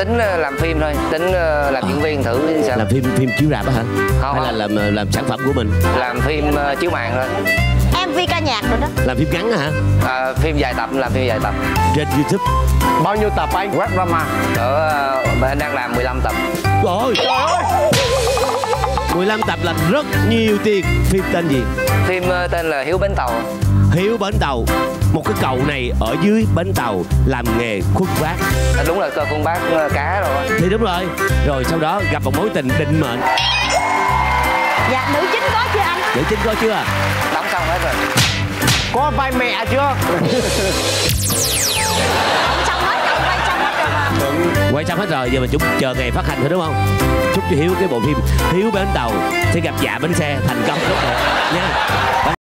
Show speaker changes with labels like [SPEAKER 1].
[SPEAKER 1] tính làm phim thôi, tính làm diễn viên thử sao.
[SPEAKER 2] Làm phim chiếu rạp á hả?
[SPEAKER 1] Không,
[SPEAKER 2] hay là làm sản phẩm của mình?
[SPEAKER 1] Làm phim chiếu màn thôi.
[SPEAKER 3] MV ca nhạc rồi đó.
[SPEAKER 2] Làm phim ngắn hả?
[SPEAKER 1] Phim dài tập, làm phim dài tập.
[SPEAKER 2] Trên YouTube
[SPEAKER 4] bao nhiêu tập anh? Web drama
[SPEAKER 1] Bên đang làm 15 tập.
[SPEAKER 2] Trời ơi, 15 tập là rất nhiều tiền. Phim tên gì?
[SPEAKER 1] Phim tên là Hiếu Bến Tàu.
[SPEAKER 2] Hiếu Bến Tàu. Một cái cầu này ở dưới bến tàu làm nghề khuất vác.
[SPEAKER 1] Đúng là cơ khuôn bác cá rồi.
[SPEAKER 2] Thì đúng rồi. Rồi sau đó gặp một mối tình định mệnh.
[SPEAKER 3] Dạ, nữ chính có chưa anh?
[SPEAKER 2] Nữ chính có chưa?
[SPEAKER 1] Đóng xong hết rồi.
[SPEAKER 4] có vai mẹ chưa?
[SPEAKER 3] Đóng xong hết rồi, quay xong hết rồi mà.
[SPEAKER 2] Quay xong hết rồi, giờ mình chúng chờ ngày phát hành thôi đúng không? Chúc cho Hiếu cái bộ phim Hiếu Bến Tàu sẽ gặp Dạ Bến Xe thành công tốt đẹp nha.